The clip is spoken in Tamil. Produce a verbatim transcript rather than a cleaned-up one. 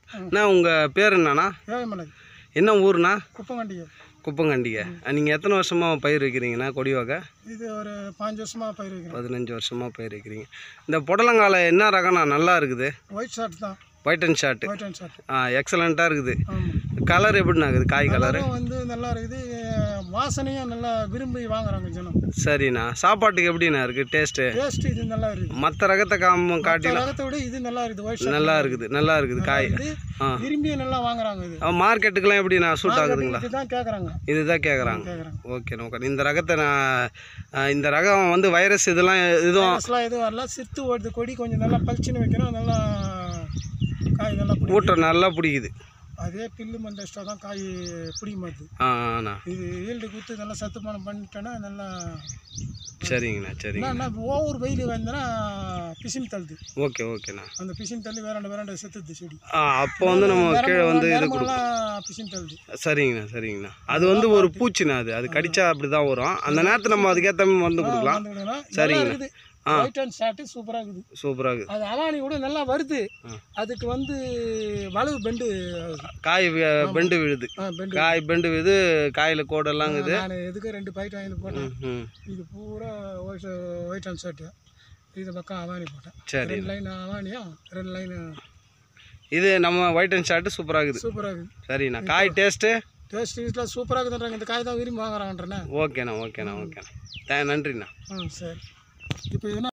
அண்ணா உங்கள் பேர் என்னண்ணா? ஏழுமலை. என்ன ஊருண்ணா? குப்பங்கண்டிகை. குப்பங்கண்டிகை. நீங்கள் எத்தனை வருஷமாக பயிர் வைக்கிறீங்கண்ணா கொடி வகை? இது ஒரு பாஞ்சு வருஷமாக பயிர் வைக்கிறேன். பதினஞ்சு வருஷமாக பயிர் வைக்கிறீங்க. இந்த புடலங்கால என்ன ரகம்ண்ணா நல்லா இருக்குது? ஒயிட் ஷார்ட் தான். White and shirt. White and shirt. ஆ எக்ஸலண்ட்டாக இருக்குது. ஆமாம். கலர் எப்படிண்ணா இருக்குது? காய் கலரு வந்து நல்லா இருக்குது. வாசனையும் நல்லா விரும்பி வாங்குறாங்க ஜனம். சரிண்ணா. சாப்பாட்டுக்கு எப்படிண்ணா இருக்குது டேஸ்ட்டு? டேஸ்ட் இது நல்லா இருக்குது. மற்ற ரகத்தை காம காட்டிலும் ரகத்தை விட இது நல்லா இருக்குது. ஒயிட் ஷார்ட் நல்லா இருக்குது. நல்லா இருக்குது காய். ஆ விரும்பி நல்லா வாங்குறாங்க. இது மார்க்கெட்டுக்கெல்லாம் எப்படிண்ணா சூட் ஆகுதுங்களா? இதுதான் கேட்குறாங்க. இதுதான் கேட்குறாங்க. Okay okay. இந்த ரகத்தை நான் இந்த ரகம் வந்து வைரஸ் இதெல்லாம் எதுவும் எதுவும் வரல. சித்து ஓடுது. கொடி கொஞ்சம் நல்லா பளிச்சுன்னு வைக்கணும். நல்லா காய் நல்லா ஊட்ட நல்லா பிடிக்குது. அதே பில்லு மண் டெஸ்ட்டாக தான் காய் பிடிக்க மாட்டுது. ஆண்ணா இது ஈல்டு கொடுத்து நல்லா சத்துமானம் பண்ணிட்டோன்னா நல்லா. சரிங்கண்ணா சரிங்க. என்ன ஒவ்வொரு வெயில் வந்தோன்னா பிசின் தள்ளுது. ஓகே ஓகேண்ணா. அந்த பிசின் தள்ளி வேறாண்ட வேறாண்ட செத்துது செடி. ஆ அப்போ வந்து நம்ம கீழே வந்து இதை கொடுக்கலாம். பிசின் தள்ளுது. சரிங்கண்ணா சரிங்கண்ணா. அது வந்து ஒரு பூச்சிண்ணா. அது அது கடிச்சா அப்படி தான் வரும். அந்த நேரத்தில் நம்ம அதுக்கேற்ற மாதிரி மருந்து கொடுக்கலாம். சரிங்கண்ணா. ஒயிட் அண்ட் ஷார்ட் சூப்பராக இருக்குது. சூப்பராக இருக்குது. அது அவானி கூட நல்லா வருது. அதுக்கு வந்து வலவு பெண்டு காய் பெண்டு விழுது. காய் பெண்டு விழுது. காயில் கோடெல்லாம் இருக்குது. நான் எதுக்கு ரெண்டு பாக்கெட் வாங்கி போட்டேன். இது பூரா ஒயிட் ஒயிட் அண்ட் ஷார்ட். இது பக்கம் அவானி போட்டேன். சரி. ரெண்டு லைன் அவானியா ரெண்டு லைன் இது நம்ம ஒயிட் அண்ட் ஷார்ட் சூப்பராக இருக்குது. சூப்பராக இருக்குது. சரிண்ணா. காய் டேஸ்ட்டு டேஸ்ட் வீட்டில் சூப்பராக இருக்குதுன்றாங்க. இந்த காய் தான் விரும்பி வாங்குறாங்கன்றேண்ணே. ஓகேண்ணா ஓகேண்ணா ஓகேண்ணா. நன்றிண்ணா. ம் சரி. இப்போ என்ன